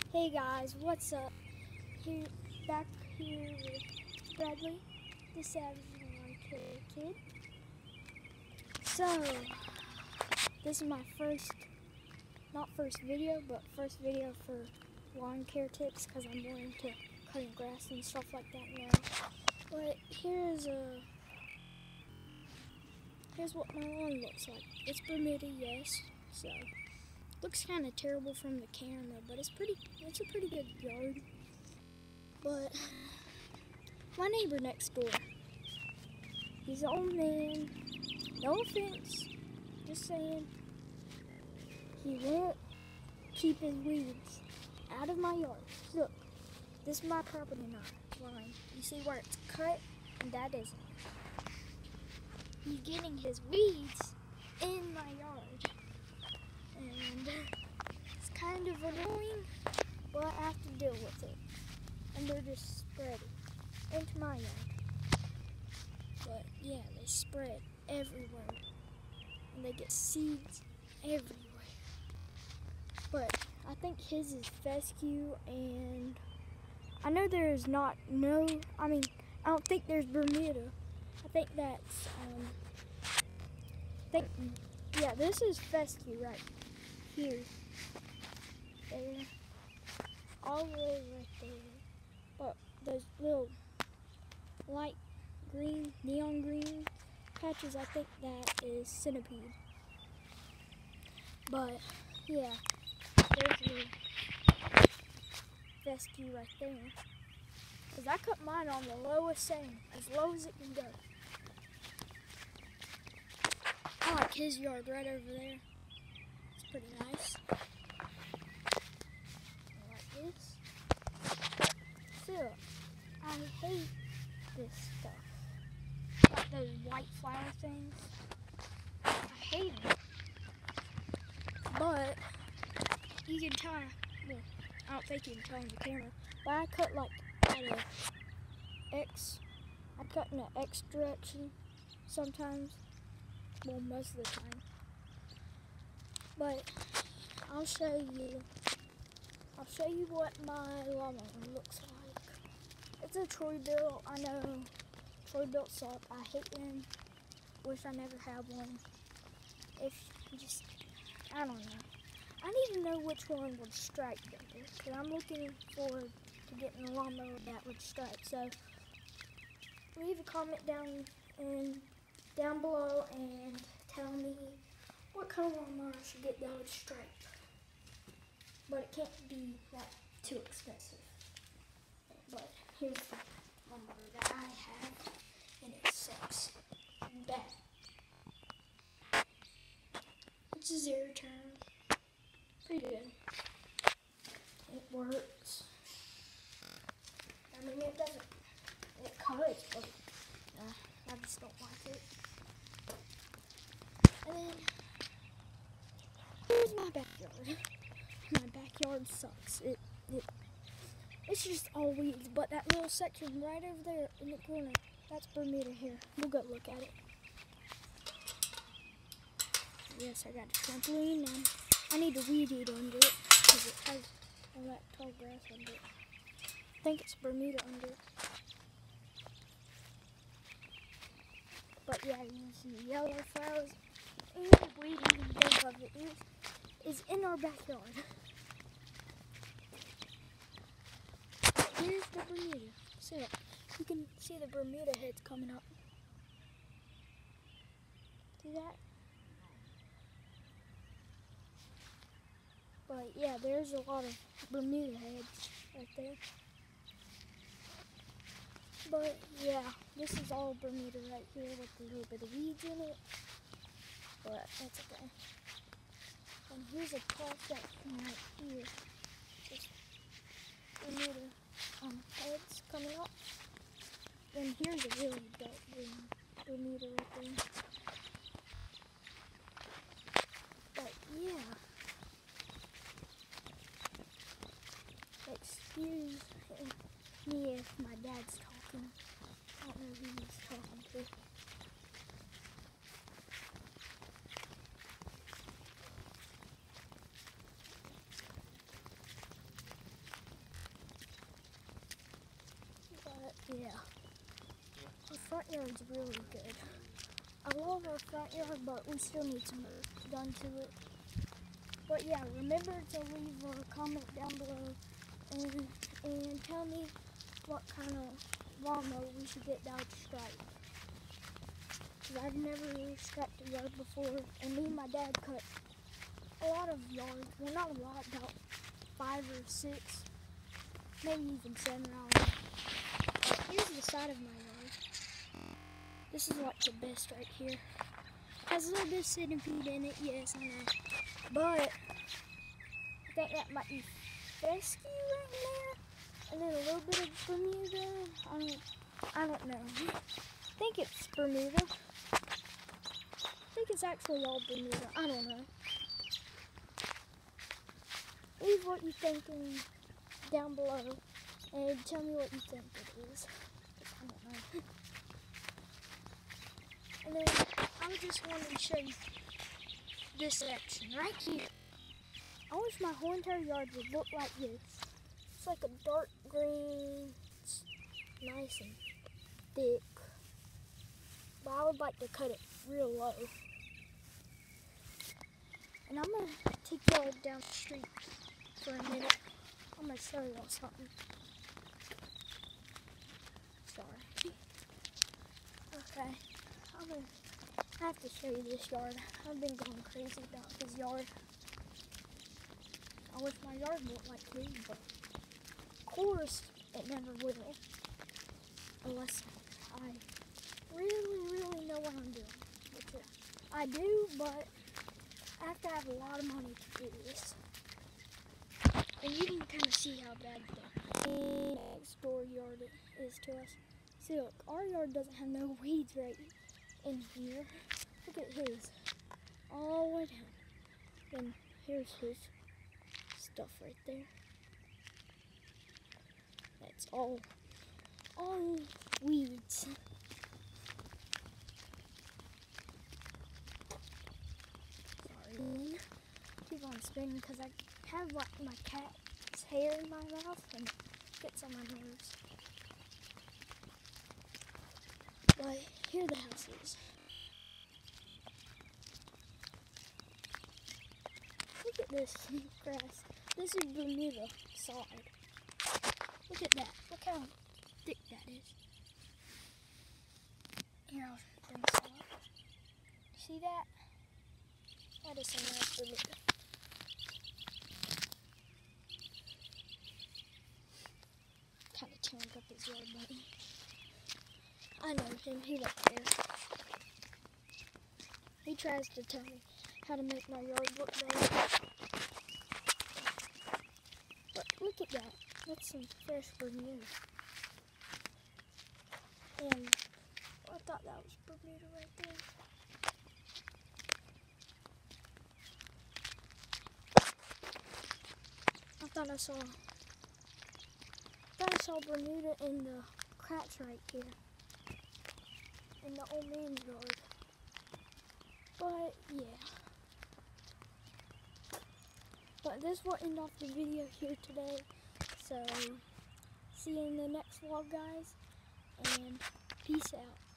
Hey guys, what's up? Back here with Bradley, the Savage Lawn Care Kid. So, this is my not first video, but first video for lawn care tips because I'm more into cutting grass and stuff like that now. But here's what my lawn looks like. It's Bermuda, yes. So looks kind of terrible from the camera, but it's a pretty good yard. But my neighbor next door, he's an old man. No offense, just saying. He won't keep his weeds out of my yard. Look, this is my property line. You see where it's cut, and that isn't. He's getting his weeds in my yard, and it's kind of annoying, but I have to deal with it. And they're just spreading into my yard. But yeah, they spread everywhere, and they get seeds everywhere. But I think his is fescue, and I know there's I don't think there's Bermuda. I think that's, yeah, this is fescue right here. There. All the way right there. But those little light green, neon green patches, I think that is centipede. But, yeah, there's the fescue right there. Because I cut mine on the lowest setting, as low as it can go. I like his yard right over there. It's pretty nice. I like this. Still, I hate this stuff. Like those white flower things. I hate them. But you can tell, well, I don't think you can tell on the camera, but I cut like at I cut in an X direction sometimes. Well, most of the time. But I'll show you what my lawnmower looks like. It's a Troy-Bilt. I know Troy-Bilt suck. I hate them. Wish I never had one. I don't know. I need to know which one would strike better, because I'm looking forward to getting a lawnmower that would strike. So leave a comment down below and tell me what kind of lawnmower I should get that would strike. But it can't be that too expensive. But here's the lawnmower that I have, and it sucks bad. It's a zero turn. Pretty good. It works. I mean, it doesn't. It cuts, but I just don't like it. And then here's my backyard. My backyard sucks. It's just all weeds, but that little section right over there in the corner, that's Bermuda here. We'll go look at it. Yes, I got a trampoline, and I need to weed eat under it because it has all that tall grass under it. I think it's Bermuda under it. But yeah, you see yellow flowers. And weed eating both of it is in our backyard. Here's the Bermuda. See it? You can see the Bermuda heads coming up. See that? But yeah, there's a lot of Bermuda heads right there. But yeah, this is all Bermuda right here with a little bit of weeds in it. But that's okay. And here's a cross section right here. Just Bermuda heads coming up. And here's a really dark green Bermuda right there. But yeah. Excuse me if my dad's talking. I don't know who he's talking to. Yeah. Our front yard's really good. I love our front yard, but we still need some work done to it. But yeah, remember to leave a comment down below and tell me what kind of lawnmower we should get down to stripe. Because I've never striped a yard before, and me and my dad cut a lot of yards. Well, not a lot, about 5 or 6, maybe even 7 hours. Here's the side of my yard. This is like the best right here. Has a little bit of centipede in it, yes, I know. But I think that might be fescue right there. And then a little bit of Bermuda. I don't know. I think it's Bermuda. I think it's actually all Bermuda. I don't know. Leave what you think down below and tell me what you think it is. I don't know. And then I just wanted to show you this section right here. I wish my whole entire yard would look like this. It's like a dark green, it's nice and thick. But I would like to cut it real low. And I'm going to take y'all down the street for a minute. I'm going to show y'all something. Sorry. Okay. I have to show you this yard. I've been going crazy about this yard. I wish my yard looked like this, but of course it never will. Unless I really know what I'm doing. Which I do, but I have to have a lot of money to do this. And you can kind of see how bad the next door yard is to us. See, look, our yard doesn't have no weeds right in here. Look at his, all the way down. Then here's his stuff right there. That's all weeds. Sorry. Keep on spinning because I have like my cat's hair in my mouth and it gets on my nerves. But here the house is. Look at this grass. This is Bermuda sod. Look at that. Look how thick that is. Here, I'll bring this up. See that? That is some nice Bermuda. Kind of tearing up his yard, buddy. I know him. He right there. He tries to tell me how to make my yard look better. But look at that. That's some fresh Bermuda. And I thought that was Bermuda right there. I thought I saw Bermuda in the cracks right here. In the old man's yard. But yeah. But this will end off the video here today. So see you in the next vlog, guys, and peace out.